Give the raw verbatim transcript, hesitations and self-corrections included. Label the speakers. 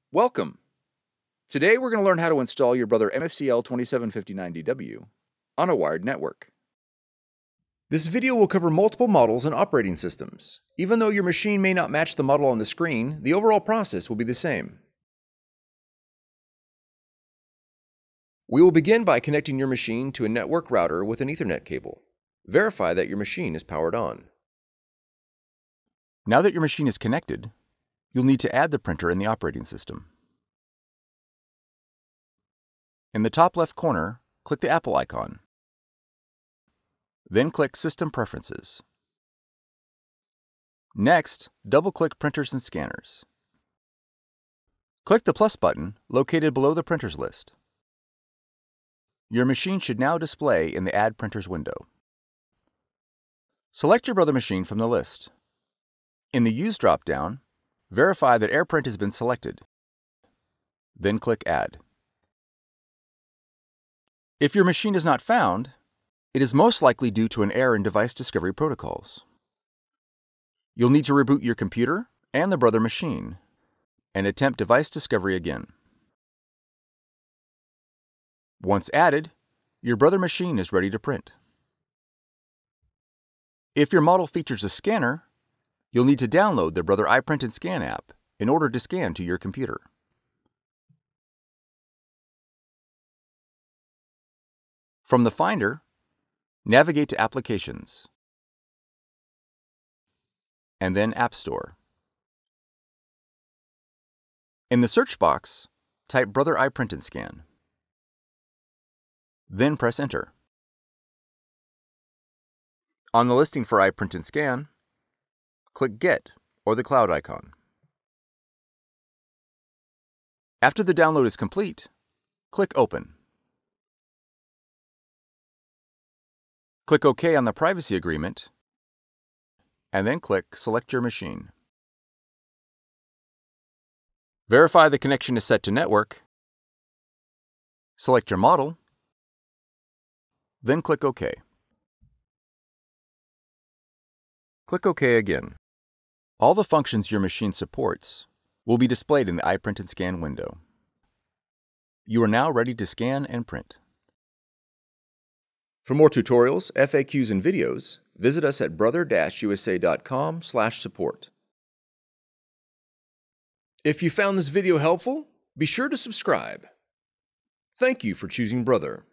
Speaker 1: Welcome! Today we're going to learn how to install your Brother M F C L twenty-seven fifty-nine D W on a wired network. This video will cover multiple models and operating systems. Even though your machine may not match the model on the screen, the overall process will be the same. We will begin by connecting your machine to a network router with an Ethernet cable. Verify that your machine is powered on. Now that your machine is connected, you'll need to add the printer in the operating system. In the top left corner, click the Apple icon. Then click System Preferences. Next, double-click Printers and Scanners. Click the plus button located below the printers list. Your machine should now display in the Add Printers window. Select your Brother machine from the list. In the Use drop-down, verify that AirPrint has been selected. Then click Add. If your machine is not found, it is most likely due to an error in device discovery protocols. You'll need to reboot your computer and the Brother machine and attempt device discovery again. Once added, your Brother machine is ready to print. If your model features a scanner, you'll need to download the Brother iPrint and Scan app in order to scan to your computer. From the Finder, navigate to Applications, and then App Store. In the search box, type Brother iPrint and Scan. Then press Enter. On the listing for iPrint and Scan, click Get or the cloud icon. After the download is complete, click Open. Click OK on the privacy agreement, and then click Select your machine. Verify the connection is set to network. Select your model, then click OK. Click OK again. All the functions your machine supports will be displayed in the iPrint and Scan window. You are now ready to scan and print. For more tutorials, F A Qs, and videos, visit us at brother dash U S A dot com slash support. If you found this video helpful, be sure to subscribe. Thank you for choosing Brother.